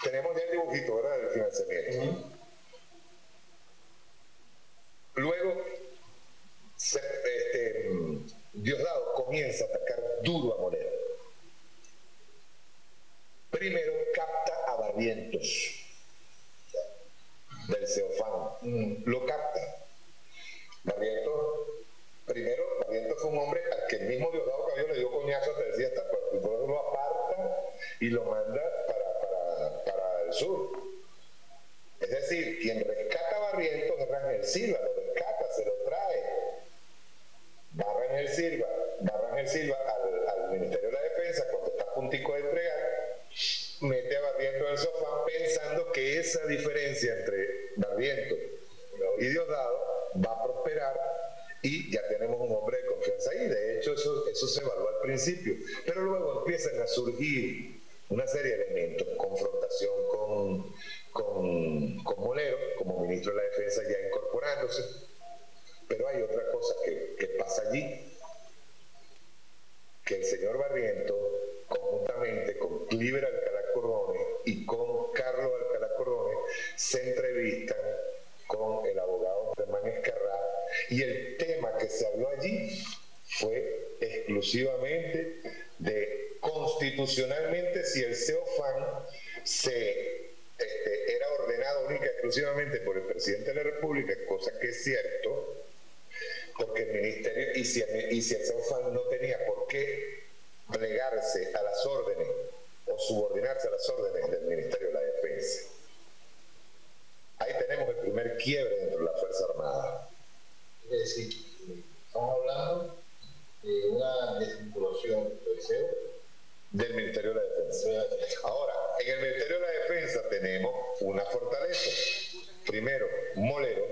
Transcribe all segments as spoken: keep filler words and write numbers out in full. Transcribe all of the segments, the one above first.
tenemos ya el dibujito, ¿verdad?, del financiamiento. Uh-huh. Luego, se, este, Diosdado comienza a atacar duro a Molero. Primero capta a Barrientos del Ceofán, mm. lo capta. Barrientos, primero, Barrientos fue un hombre al que el mismo Diosdado Cabello le dio coñazo, te decía, hasta por eso lo aparta y lo manda para, para, para el sur. Es decir, quien rescata a Barrientos es Rangel Silva, lo rescata, se lo trae. Va Rangel Silva, va Rangel Silva al, al Ministerio de la Defensa cuando está a puntico de entregar, mete a Barrientos en el sofá pensando que esa diferencia entre Barrientos y Diosdado va a prosperar y ya tenemos un hombre de confianza ahí. De hecho, eso, eso se evaluó al principio, pero luego empiezan a surgir una serie de elementos, confrontación con, con, con Molero como ministro de la Defensa ya incorporándose, pero hay otra cosa que, que pasa allí, que el señor Barrientos conjuntamente con Cliver Alcalá Cordones y con Carlos Alcalá Cordones se entrevistan con el abogado Germán Escarrá, y el tema que se habló allí fue exclusivamente de constitucionalmente si el CEOFAN se, este, era ordenado única y exclusivamente por el presidente de la República, cosa que es cierto, porque el ministerio, y si, y si el CEOFAN no tenía por qué plegarse a las órdenes o subordinarse a las órdenes del Ministerio de la Defensa. Ahí tenemos el primer quiebre dentro de la Fuerza Armada. Es decir, estamos hablando de una desvinculación del C E O del Ministerio de la Defensa. Ahora, en el Ministerio de la Defensa tenemos una fortaleza. Primero, Molero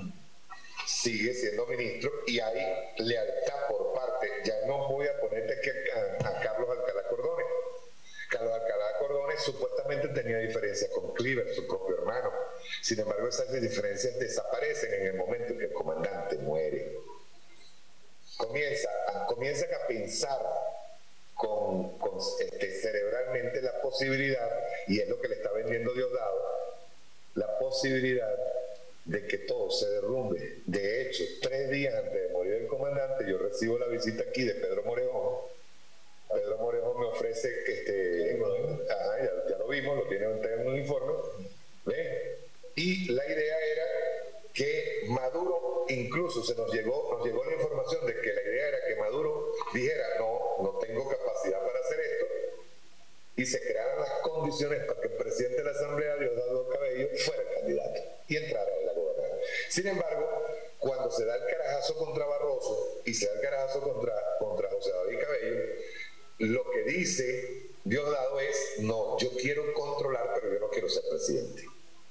sigue siendo ministro y hay lealtad por parte, ya no voy a ponerte aquí a, a Carlos Alcalá Cordones. Carlos Alcalá Cordones supuestamente tenía diferencias con Cliver, su propio hermano. Sin embargo, esas diferencias desaparecen en el momento en que el comandante muere. Comienza, a, comienzan a pensar con, con este, cerebralmente la posibilidad, y es lo que le está vendiendo Diosdado, la posibilidad de que todo se derrumbe. De hecho, tres días antes de morir el comandante, yo recibo la visita aquí de Pedro Morejón. Pedro Morejón me ofrece que este, ajá, ya, ya lo vimos, lo tiene en un informe, ¿ve? Y la idea era que Maduro, incluso se nos llegó, nos llegó la información de que la idea era que Maduro dijera, no, no tengo capacidad para hacer esto, y se crearan las condiciones para que el presidente de la Asamblea, Diosdado Cabello, fuera el candidato y entrara en la gobernación. Sin embargo, cuando se da el carajazo contra Barroso y se da el carajazo contra, contra José David Cabello, lo que dice Diosdado es, no, yo quiero controlar, pero yo no quiero ser presidente.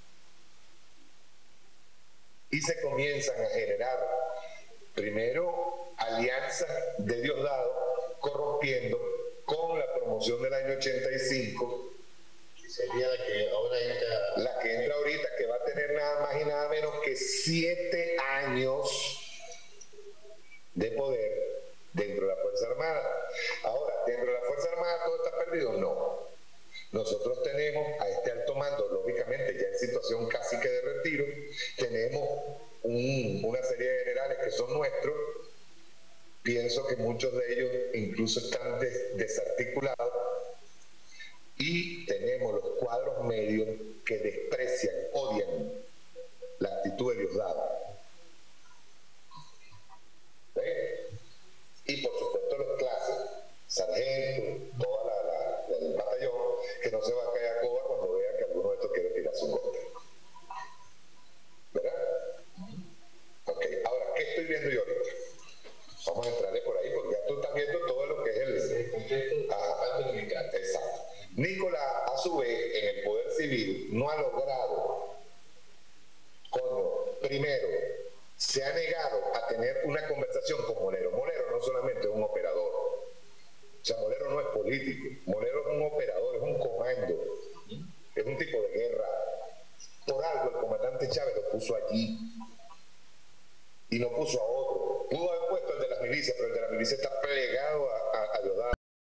Y se comienzan a generar, primero, alianzas de Diosdado, corrompiendo con la promoción del año ochenta y cinco, que sería la que ahora entra, la que entra ahorita, que va a tener nada más y nada menos que siete años de poder dentro de la Fuerza Armada. Ahora, dentro de la Fuerza Armada todo está perdido, no. Nosotros tenemos a este alto mando, lógicamente ya en situación casi que de retiro, tenemos un, una serie de generales que son nuestros. Pienso que muchos de ellos incluso están des, desarticulados, y tenemos los cuadros medios que desprecian, odian la actitud de Diosdado. ¿Ve? Y por supuesto los clases, sargentos, toda la, la, la, el batallón, que no se va a caer a coba cuando vea que alguno de estos quiere tirar su golpe. ¿Verdad? Ok, ahora, ¿qué estoy viendo yo ahorita? Vamos a entrarle por ahí porque ya tú estás viendo todo lo que es el, el contexto. Ajá, exacto. Nicolás, a su vez, en el Poder Civil, no ha logrado, coño, primero, se ha negado a tener una conversación con Molero. Molero no solamente es un operador, o sea, Molero no es político, Molero es un operador, es un comando, es un tipo de guerra. Por algo el comandante Chávez lo puso allí y no puso a